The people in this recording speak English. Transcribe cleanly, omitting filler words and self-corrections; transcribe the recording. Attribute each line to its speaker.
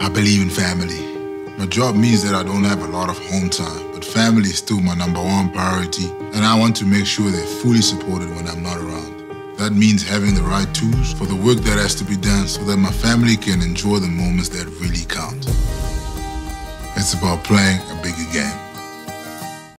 Speaker 1: I believe in family. My job means that I don't have a lot of home time, but family is still my #1 priority, and I want to make sure they're fully supported when I'm not around. That means having the right tools for the work that has to be done so that my family can enjoy the moments that really count. It's about playing a bigger game.